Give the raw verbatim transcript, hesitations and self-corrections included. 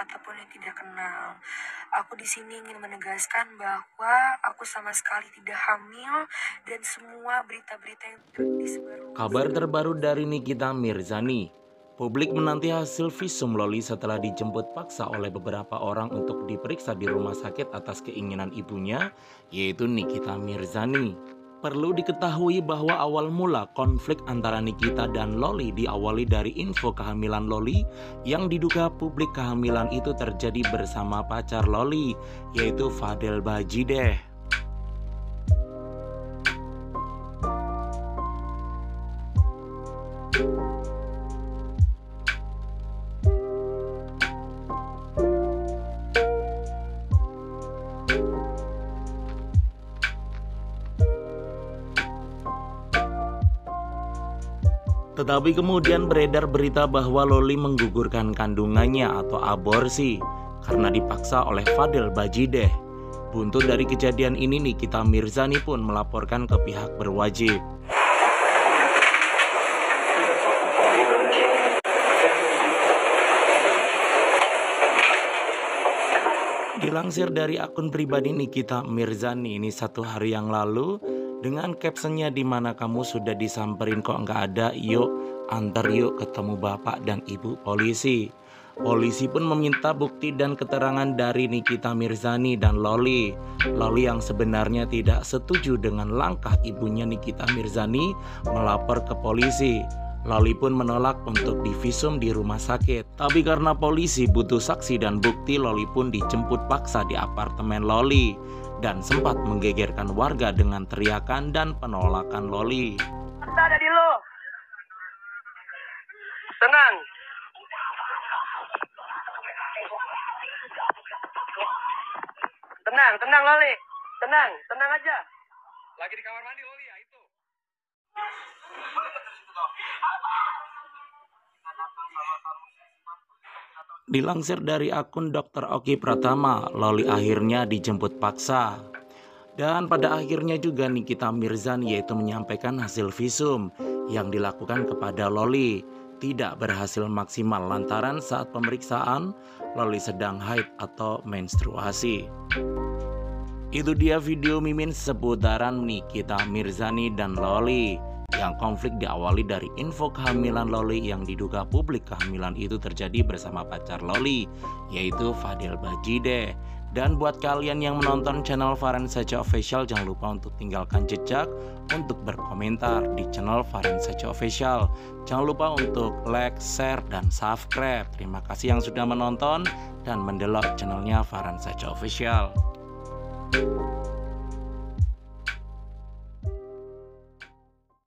ataupun yang tidak kenal. Aku di sini ingin menegaskan bahwa aku sama sekali tidak hamil dan semua berita-berita yang disebarluaskan. Kabar terbaru dari Nikita Mirzani. Publik menanti hasil visum Loli setelah dijemput paksa oleh beberapa orang untuk diperiksa di rumah sakit atas keinginan ibunya, yaitu Nikita Mirzani. Perlu diketahui bahwa awal mula konflik antara Nikita dan Loli diawali dari info kehamilan Loli yang diduga publik kehamilan itu terjadi bersama pacar Loli, yaitu Fadel Bajideh. Tetapi kemudian beredar berita bahwa Loli menggugurkan kandungannya atau aborsi karena dipaksa oleh Fadel Bajideh. Buntut dari kejadian ini, Nikita Mirzani pun melaporkan ke pihak berwajib. Dilansir dari akun pribadi Nikita Mirzani ini satu hari yang lalu, dengan captionnya di mana kamu sudah disamperin kok nggak ada, yuk antar yuk ketemu bapak dan ibu polisi. Polisi pun meminta bukti dan keterangan dari Nikita Mirzani dan Loli. Loli yang sebenarnya tidak setuju dengan langkah ibunya Nikita Mirzani melapor ke polisi. Loli pun menolak untuk divisum di rumah sakit. Tapi karena polisi butuh saksi dan bukti, Loli pun dijemput paksa di apartemen Loli dan sempat menggegerkan warga dengan teriakan dan penolakan Loli. Mata ada di lo. Tenang. Tenang, tenang Loli. Tenang, tenang aja. Lagi di kamar mandi Loli ya itu. Dilansir dari akun dokter Oki Pratama, Loli akhirnya dijemput paksa. Dan pada akhirnya juga Nikita Mirzani yaitu menyampaikan hasil visum yang dilakukan kepada Loli tidak berhasil maksimal lantaran saat pemeriksaan Loli sedang haid atau menstruasi. Itu dia video mimin seputaran Nikita Mirzani dan Loli, yang konflik diawali dari info kehamilan Loli yang diduga publik kehamilan itu terjadi bersama pacar Loli, yaitu Fadel Bajideh. Dan buat kalian yang menonton channel Farhan Saja Official, jangan lupa untuk tinggalkan jejak untuk berkomentar di channel Farhan Saja Official. Jangan lupa untuk like, share, dan subscribe. Terima kasih yang sudah menonton dan mendelok channelnya Farhan Saja Official.